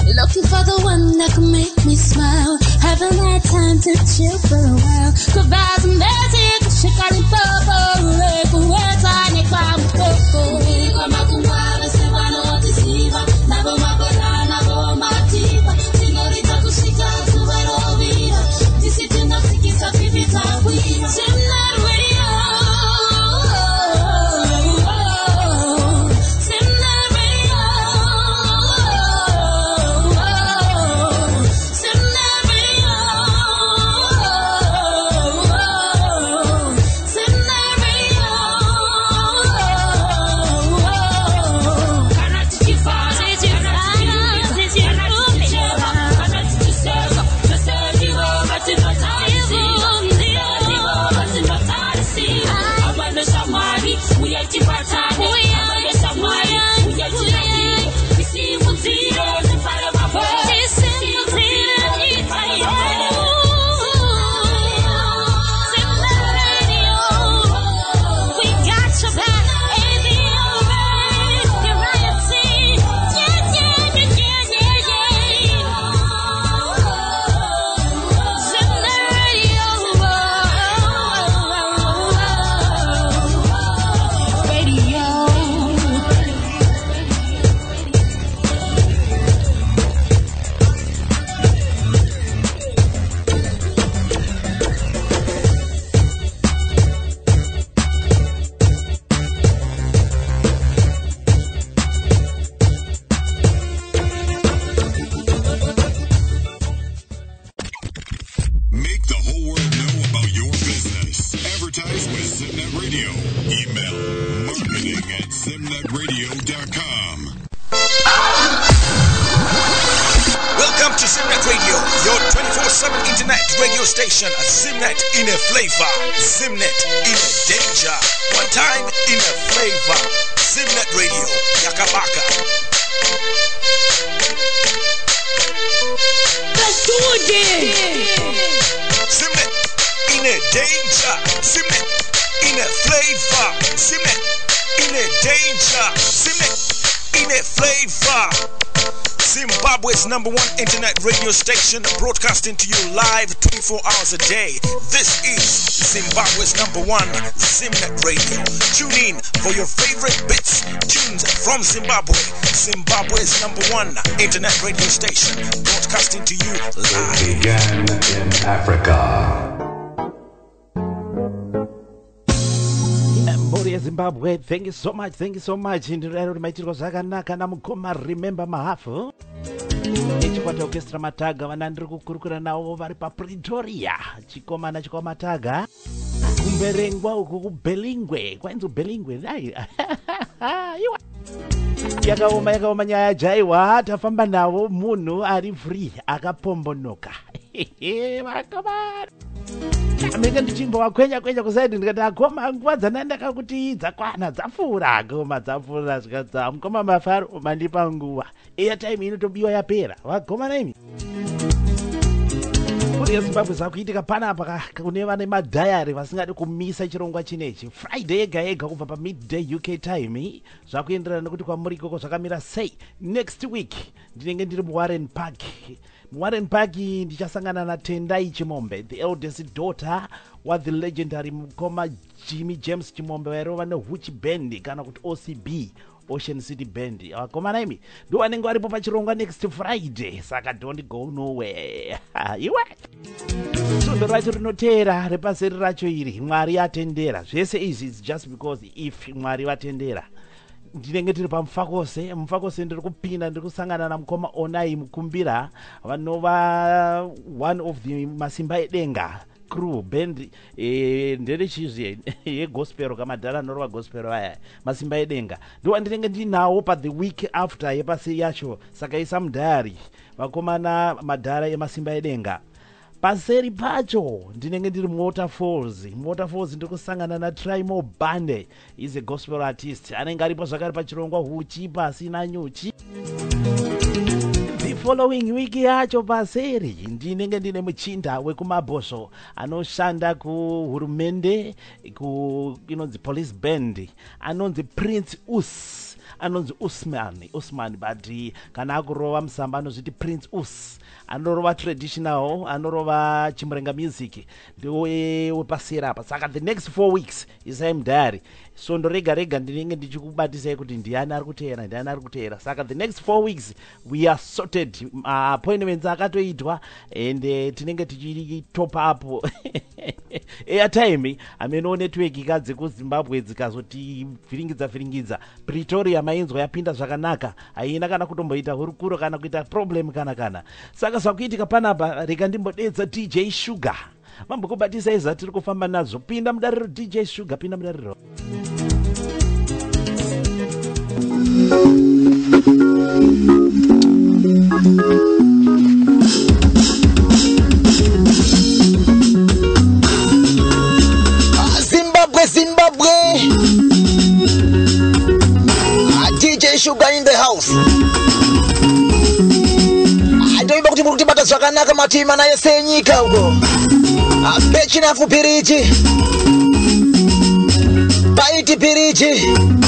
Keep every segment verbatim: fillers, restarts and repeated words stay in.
Looking for the one that can make me smile. Haven't had time to chill for a while. Provide some magic, shake on the bubble. Like a word, I need my bubble. Kama kumwale sewano watisiva. Nabo mabala, nabo mativa. Señorita kushika, subaro vida. Disiti na sikisa, pipita wina. Simnet radio. Simnet radio. Simnet in a flavor, Simnet in a danger. One time in a flavor, Simnet Radio, Yakabaka. Let's do it! Simnet in a danger, Simnet in a flavor, Simnet in a danger, Simnet in a flavor. Zimbabwe's number one internet radio station, broadcasting to you live twenty-four hours a day. This is Zimbabwe's number one Zimnet Radio. Tune in for your favorite bits, tunes from Zimbabwe. Zimbabwe's number one internet radio station, broadcasting to you live. It began in Africa. Zimbabwe, thank you so much, thank you so much. Indira maitirwa zvakanaka namukoma remember mahafu. Echikwata orchestra Mataga vanandiri kukurukura navo vari paPretoria. Chikomana chikwa Mataga. Kumberengwa uku kubelingwe. Kwanzi ubelingwe dai. Iwa. Yakaoma yakaoma nyaya jaiwa tafamba navo munhu ari free akapombonoka. Vakomana. Menge ndichimbowa kwenya kwenya kusaidi ndikati akoma nguva dzanandaka kuti dzakwana dzapfuura akoma dzapfuura zvikadza mukoma mafaro mandipa nguva airtime inotobiwa yapera vakomana imi kuri yeZimbabwe zakuitika panapa kune vane madhayari vasingadi kumisa chirongwa chinechi Friday yega yega kubva pamidday U K time zvakuenderana nekuti kwamuri ikoko zvakamira sei. Next week ndinenge ndiri muWarren Park. Warren Park ndichasangana na Tendai Chimombe, the eldest daughter wa the legendary mukoma Jimmy James Chimombe wairova neHuchi Band kana kuti O C B, Ocean City Band. Vakomana imi ndo vanenge varipo pachirongwa next Friday, saka don't go nowhere. Iwe sondo racho rinoteera repaseri racho iri Mwari atendera. Zvese izvi is just because if Mwari vatendera. Ndinenge tiri pamufakose mufakose ndiri kupinda ndiri kusangana namukoma Onai Mukumbira vanova one of the Masimba Edenga crew band eh, ndere chizvi yegospel kamadhara anorova gospel vaya Masimba Edenga ndo ndinenge ndinawo pa the week after yepasi yacho saka isa mudhari vakomana madhara eMasimba Edenga. Paseri pacho ndinenge ndiri Waterfalls. Waterfalls ndiri kusangana na Trimo Bande, is a gospel artist anenge aripo zvakare pachirongwa Huchi pasina nyuchi. The following week yacho paseri ndinenge ndine muchinda wekumabhosvo anoshanda kuhurumende ku inonzi police band anonzi Prince Us anonzi Usman Usman but kana akurova musamba anozviti Prince Us anorova traditional anorova chimurenga music ndewe wepasera apa saka the next four weeks isai mudhari so ndorega rega ndinenge ndichikubatisai kuti ndiani ari kuteera ndiani ari kuteera saka the next four weeks we are sorted uh, appointments akatoitwa and uh, tinenge tichiri top up airtime ameno network ikadze kuZimbabwe dzikazoti vhiringidza vhiringidza Pretoria mainzwa yapinda zvakanaka haina kana kutomboita hurukuro kana kuita problem kana kana saka zvakuitika panapa rega ndimbodedza D J Sugar mambokubatisai zatiri kufamba nazo pinda mudariro D J Sugar pinda mudariro Zimbabwe, Zimbabwe. D J Sugar in the house. I don't even know what zvakanaka matima naye senyika huko. Apechina fupiriji. Paiti piriji.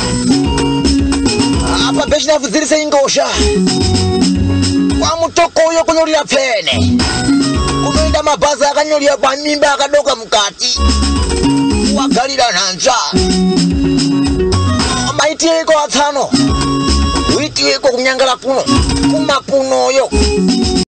Apa pechina fudzirise ingosha. Kwa mutoko uyo kunyoria pene. Kunoenda mabhazi akanyoria pamimba akadoka mukati. Wagalira nanza. Maiti yeko atano. Witi yeko kunyangala kuno. Kuma kuno yo.